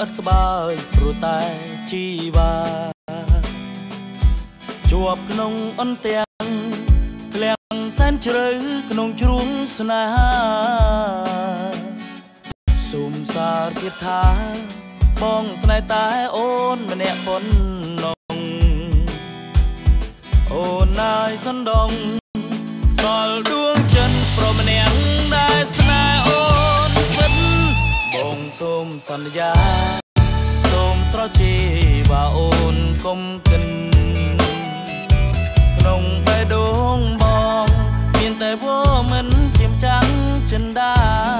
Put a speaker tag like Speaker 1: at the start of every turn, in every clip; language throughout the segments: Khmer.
Speaker 1: ឥតស្បើយព្រោះតែជីវ៉ាជាប់ក្នុងអន្ទាំងធ្លាំងសែនជ្រៅក្នុងជ្រុងស្នេហាសូមសារភាពថាបងស្នេហ៍តែអូនម្នាក់ប៉ុណ្ណឹងអូនណាយសណ្ដងដល់ដួងចិនប្រម្នាក់ដែលស្នេហ៍អូនពិតបងសូមសន្យាសូមស្រជីវ៉ាអូនកុំគិនក្នុងបេះដូងបងមានតែវមិនជាមចាំងចិនដា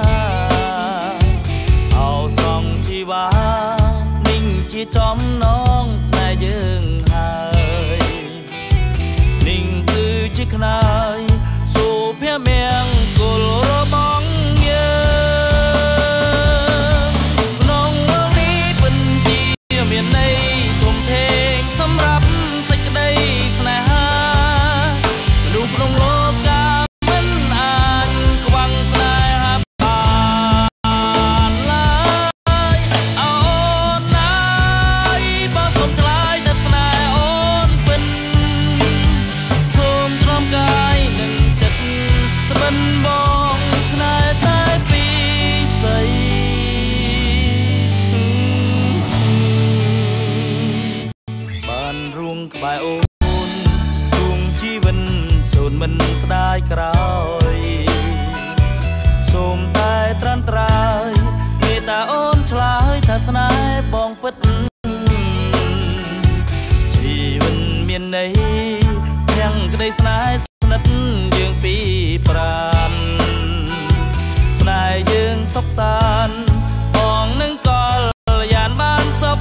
Speaker 1: អោស្រងជីវ៉ានិងជាចំណងស្នេហ៍យើងហើយនិងគឺជាខ្នើយសូភមង្គលរបស់យើងក្នុងនេះពិនជាមានន័យធំធេងសម្រាប់សេចក្តីស្នេហាមនុស្សក្នុងលោកកាមិនអាចខ្វាំងស្នេហាបានឡើយអូនណាយបើសូមឆ្លើយតែស្នេហ៍អូនពិនសូមទ្រាំកាយនិងចិត្តត្បិនបងស្នេហ៍តែពីស្អីបានរួមក្បែរអូនជួងជីវិតសូនមិនស្ដាយក្រោយសូមតែត្រាន់ត្រើយមេត្តាអូនឆ្លើយថាស្នេហ៍បងពិតជីវិតមានន័យទាំងក្តីស្នេហ៍ស្និទ្ធយើងពីប្រាណស្នេហ៍យើងសុខសាន្តបងនឹងកលយានបានសុខ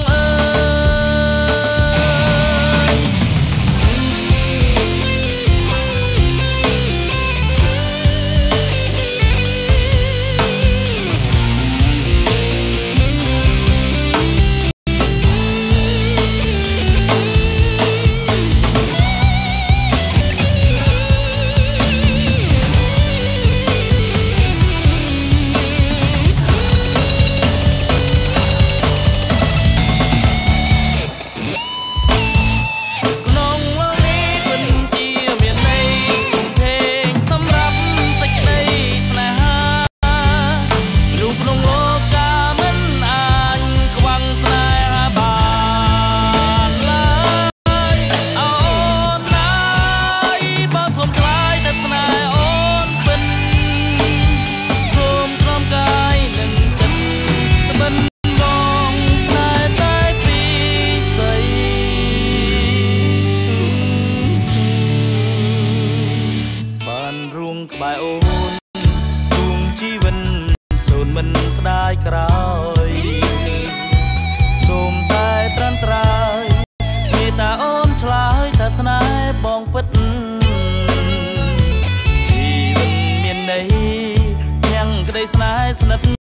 Speaker 1: ក្បែរអូនជួងជីវិតសូនមិនស្ដាយក្រោយសូមតែត្រាន់ត្រើយមេត្តាអូនឆ្លើយថាស្នេហ៍បងពិតជីវិតមានន័យទាំងក្តីស្នេហ៍ស្និទ្ធ